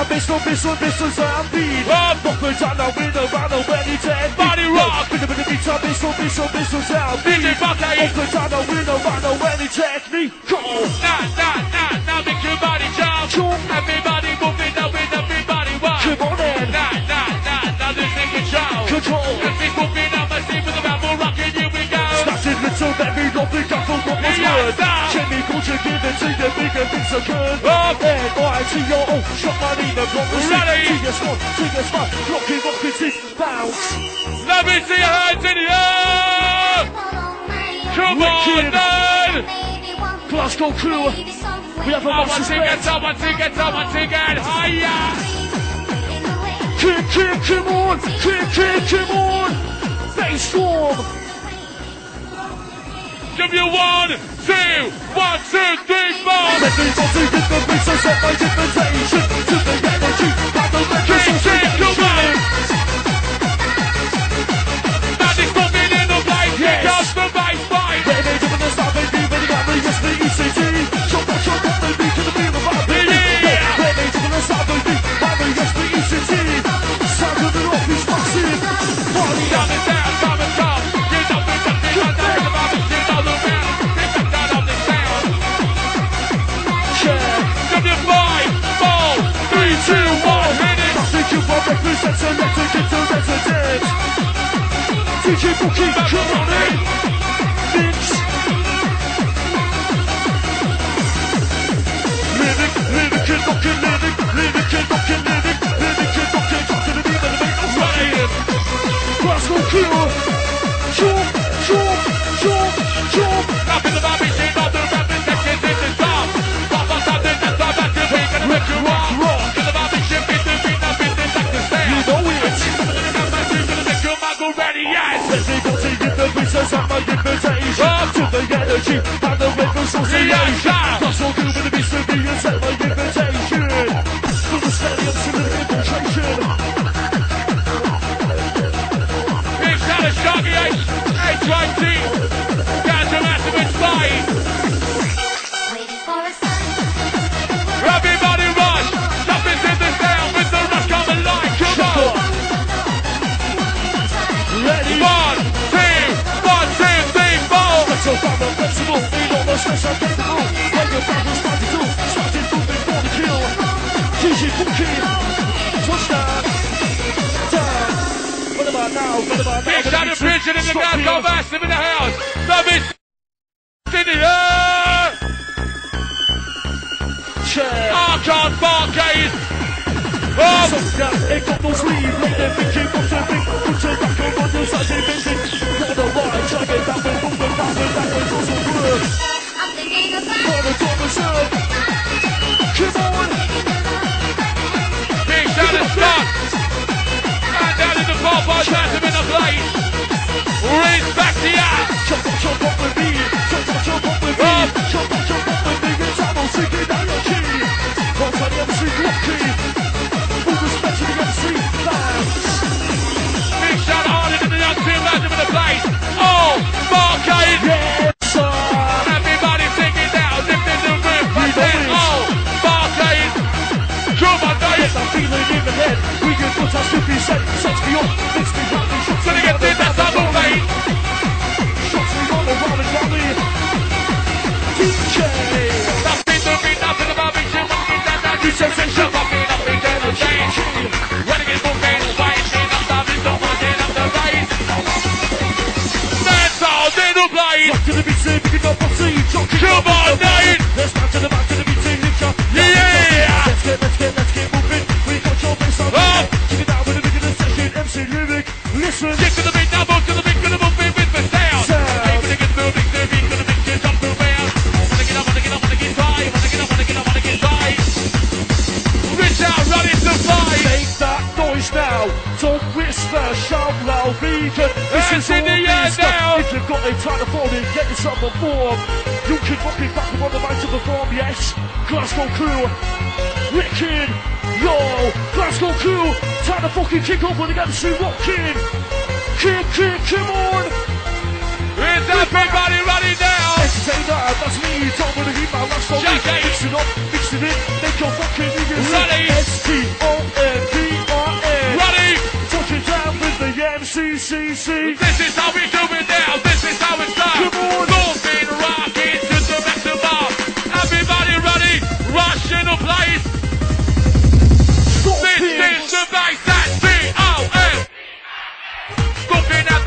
Mr. Zombie. Rock me down, now win around the ready to end. Body rock. Mr. Zombie. Rock me down, now win around the ready technique. Go. Now make your body jump. Everybody moving now with everybody walk. Come on in. Now this thing can show. Control. Cause we moving on my sleeve with the ramble rockin', here we go. Snatch it little baby, don't think I forgot what was good. Chemical to give it to you, bigger things are good. N-I-T-O, shot money, the block was ready. To your spot, rockin', bounce. Let me see your hands in the air. Come on, then. Glasgow crew. We have a massive once again, higher. Come on. Bass storm. Give you 1, 2, 1, 2, 3, 4. Everybody with the basis of my invitation to the energy of the legislation. Come on. Magic's moving in the light. Here comes the bass fight. Ready to the start, baby, ready to yes, the ECG. Show up, baby, to the beat of our baby. Ready to the start, baby, yes, the ECG. Sound of the rock is massive. Party down and down, come and come. Get up and down, get up and down, get all around. Get back down on the sound. check. W5, 4, 3, 2, 1, hit it. Thank you for represents electric into resident. DJ Bookie, come on in. Mix. Lyric, talking to the beat of the beat of Ryan. Glasgow Crew. Jump. Up in the bobby, shit on the rapid section, this is top. Pop on top, this is top, that's the thing, gonna make you rock. In the bobby, shit, beat the beat, now beat this like the sound. You know it. Gonna make your muggle ready, yes. Everybody in the business of my invitation to the energy and the rhythm association. Glasgow Crew with the mystery and set my invitation. For the stadium to the infiltration. Big shout of Sharky H, HYT, down to Massive Inspired. Everybody rush, jump into the sound with the rush coming live, come on. Ready? 1, 2, 3, 4. Let's go down the festival, we know the stress I'm capable. When your back was starting to, starting moving for the kill. DJ Bookie, touchdown. Down. What about now? Big shout of Bridget in the Glasgow Massive in the house. Love it. In the air. Check. Archon Barcade. Ain't got no sleeve, like them thinking, what's a big, put your back up on your side, they basic. Got the right, try get that way, move it that way, also good. For the top of serve. Come on. Big shout of Scott. And down in the pop, Massive in the place. Respect the ass. Jump up with me. Jump up with me. Jump up with me. It's almost singing down your key. Once on the MC Lucky. Full respect to the MC fans. Big shout out to the young team, Massive in the place. Oh, Barcade. Yes, sir. Everybody singing now, lifting the roof. Oh, Barcade. Drum on diet. I'm feeling in the head. We can put our skippy set. Sets me up. Makes me happy. So they get in that double plate. Shots me on the round and round me. DJ. Nothing to be nothing about me. Shit, when you get that, you say, shut up, get up, and get a change. When you get moving, fight, get up, stopping, don't want it up the right. That's all they do play. Rock to the beat, say, pick it up, I'll see. Come on, Nate. Let's back to the beat, say, lift up. Yeah. Let's get moving. We got your face on. Check it out with a big in the session. MC Lyric. Listen. Stick to the beat, now move to the beat, gonna move with the sound. Hey, when you get moving, the beat, gonna make you jump around. Wanna get up, wanna get high. Wanna get high. Reach out, run into fly. Make that noise now. Don't whisper, shout loud, vegan. This is in the air now. If you've got a time to phone in, get yourself on form. You can rock it back on the mic to perform, yes. Glasgow Crew. Wicked. Yo, Glasgow Crew. Time to fucking kick off when you get to see rocking. Come on. Is everybody running now? Entertainer, that's me. Don't wanna hear my last song. Jackie. Mix it up, mix it in. Make your fucking niggas Ready. ST. C. This is how we do it now. This is how it's done. Come on. Moving, rocking to the maximum. Everybody ready? Rush in the place. This is the bass.